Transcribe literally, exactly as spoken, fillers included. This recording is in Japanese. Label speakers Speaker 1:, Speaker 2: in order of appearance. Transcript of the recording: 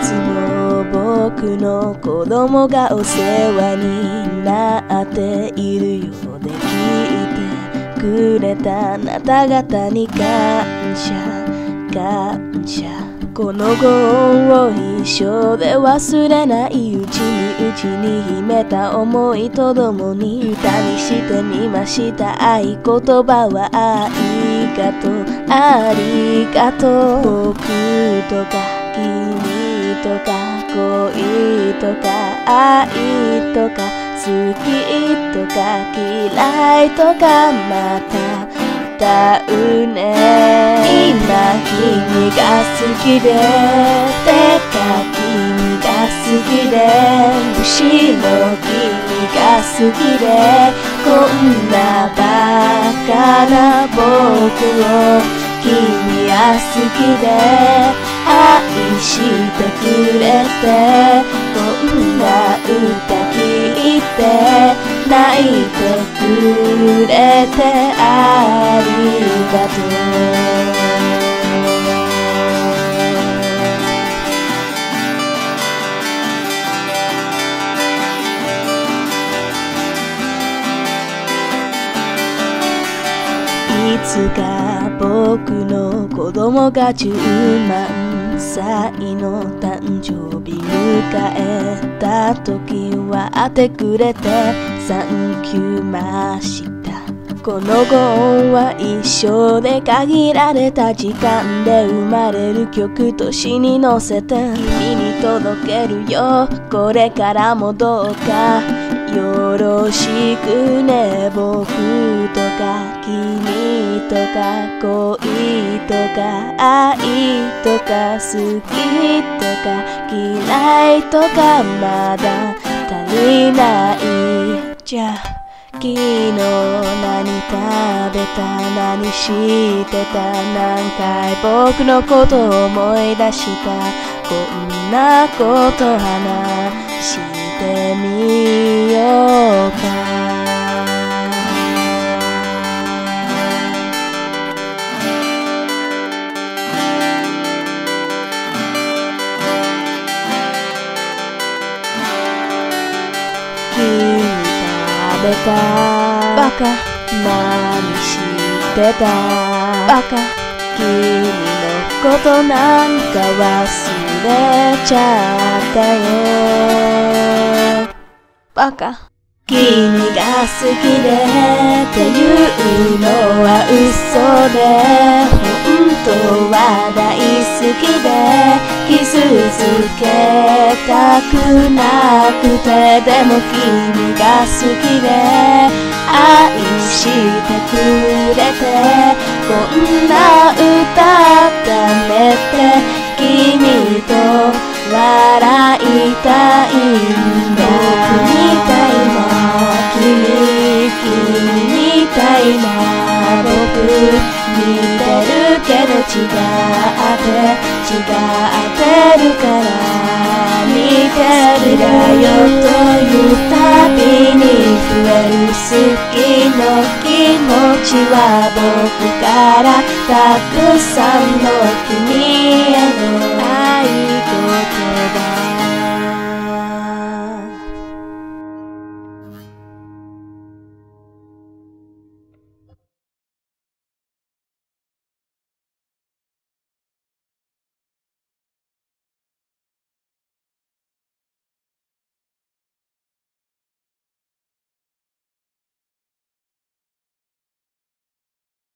Speaker 1: つも僕の子供がお世話になっているようで聞いてくれたあなた方に感謝感謝。このご恩を一生で忘れないうちにうちに秘めた思いとともに歌にしてみました。合言葉はありがとうありがとう。僕とか君とか恋とか愛とか好きとか嫌いとかまた歌うね。今君が好きでてか君が好きでむしろ君が好きでこんなバカな僕を君は好きで愛してくれてこんな歌聴いて泣いてくれてありがとう。いつか僕の子供がじゅうまんさいの誕生日迎えた時は会ってくれてサンキューました。このご恩は一生で限られた時間で生まれる曲と詩に乗せて君に届けるよ。これからもどうかよろしくね。僕とか君とか恋とか愛とか好きとか嫌いとかまだ足りない。じゃあ昨日何食べた何してた何回僕のことを思い出したこんなこと話してみようか。君食べたバカ何してたバカ君のことなんか忘れちゃったよバカ。君が好きでっていうのは嘘で本当は大好きで傷つけたくなくてでも君が好きで愛してくれてこんな歌だねって君と笑いたいんだ。僕みたいな君君みたいな僕似てるけど違って違ってるから似てるだよというたびに増える好きの気持ちは僕からたくさんの君への